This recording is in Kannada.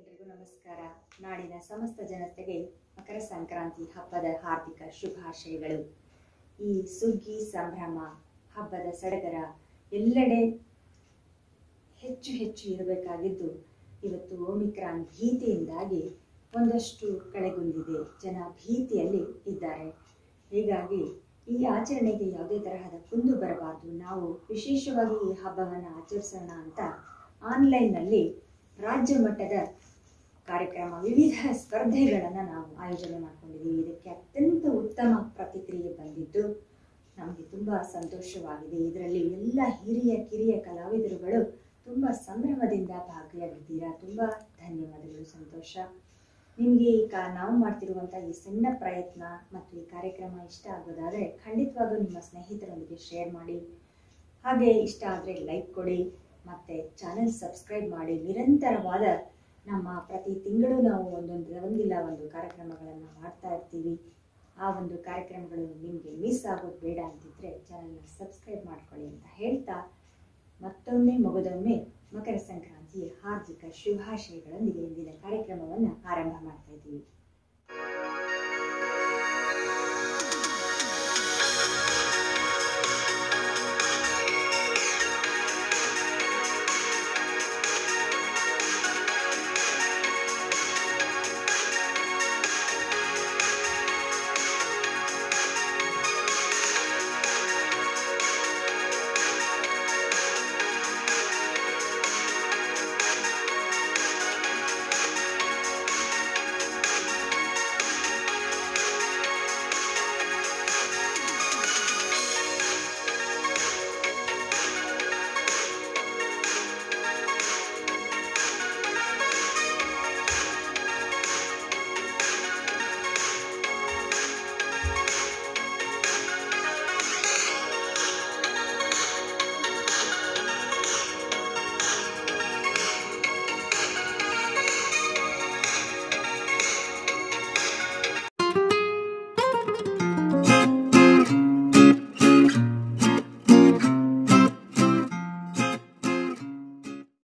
ಎಲ್ರಿಗೂ ನಮಸ್ಕಾರ. ನಾಡಿನ ಸಮಸ್ತ ಜನತೆಗೆ ಮಕರ ಸಂಕ್ರಾಂತಿ ಹಬ್ಬದ ಹಾರ್ದಿಕ ಶುಭಾಶಯಗಳು. ಈ ಸುಗ್ಗಿ ಸಂಭ್ರಮ ಹಬ್ಬದ ಸಡಗರ ಎಲ್ಲೆಡೆ ಹೆಚ್ಚು ಹೆಚ್ಚು ಇರಬೇಕಾಗಿದ್ದು ಇವತ್ತು ಒಮಿಕ್ರಾನ್ ಭೀತಿಯಿಂದಾಗಿ ಒಂದಷ್ಟು ಕಳೆಗುಂದಿದೆ. ಜನ ಭೀತಿಯಲ್ಲಿ ಇದ್ದಾರೆ. ಹೀಗಾಗಿ ಈ ಆಚರಣೆಗೆ ಯಾವುದೇ ತರಹದ ಕುಂದು ಬರಬಾರದು. ನಾವು ವಿಶೇಷವಾಗಿ ಈ ಹಬ್ಬವನ್ನು ಆಚರಿಸೋಣ ಅಂತ ಆನ್ಲೈನ್ನಲ್ಲಿ ರಾಜ್ಯ ಮಟ್ಟದ ಕಾರ್ಯಕ್ರಮ ವಿವಿಧ ಸ್ಪರ್ಧೆಗಳನ್ನು ನಾವು ಆಯೋಜನೆ ಮಾಡ್ಕೊಂಡಿದ್ದೀವಿ. ಇದಕ್ಕೆ ಅತ್ಯಂತ ಉತ್ತಮ ಪ್ರತಿಕ್ರಿಯೆ ಬಂದಿದ್ದು ನಮಗೆ ತುಂಬ ಸಂತೋಷವಾಗಿದೆ. ಇದರಲ್ಲಿ ಎಲ್ಲ ಹಿರಿಯ ಕಿರಿಯ ಕಲಾವಿದರುಗಳು ತುಂಬ ಸಂಭ್ರಮದಿಂದ ಭಾಗಿಯಾಗಿದ್ದೀರಾ. ತುಂಬ ಧನ್ಯವಾದಗಳು, ಸಂತೋಷ. ನಿಮಗೆ ನಾವು ಮಾಡ್ತಿರುವಂಥ ಈ ಸಣ್ಣ ಪ್ರಯತ್ನ ಮತ್ತು ಈ ಕಾರ್ಯಕ್ರಮ ಇಷ್ಟ ಆಗೋದಾದರೆ ಖಂಡಿತವಾಗೂ ನಿಮ್ಮ ಸ್ನೇಹಿತರೊಂದಿಗೆ ಶೇರ್ ಮಾಡಿ. ಹಾಗೆ ಇಷ್ಟ ಆದರೆ ಲೈಕ್ ಕೊಡಿ ಮತ್ತು ಚಾನೆಲ್ ಸಬ್ಸ್ಕ್ರೈಬ್ ಮಾಡಿ. ನಿರಂತರವಾದ ನಮ್ಮ ಪ್ರತಿ ತಿಂಗಳು ನಾವು ಒಂದಿಲ್ಲ ಒಂದು ಕಾರ್ಯಕ್ರಮಗಳನ್ನು ಮಾಡ್ತಾ ಇರ್ತೀವಿ. ಆ ಒಂದು ಕಾರ್ಯಕ್ರಮಗಳು ನಿಮಗೆ ಮಿಸ್ ಆಗೋದು ಬೇಡ ಅಂತಿದ್ರೆ ಚಾನೆಲ್ನ ಸಬ್ಸ್ಕ್ರೈಬ್ ಮಾಡ್ಕೊಳ್ಳಿ ಅಂತ ಹೇಳ್ತಾ ಮತ್ತೊಮ್ಮೆ ಮಗದೊಮ್ಮೆ ಮಕರ ಸಂಕ್ರಾಂತಿಯ ಹಾರ್ದಿಕ ಶುಭಾಶಯಗಳೊಂದಿಗೆ ಇಂದಿನ ಕಾರ್ಯಕ್ರಮವನ್ನು ಆರಂಭ ಮಾಡ್ತಾ ಇದ್ದೀವಿ.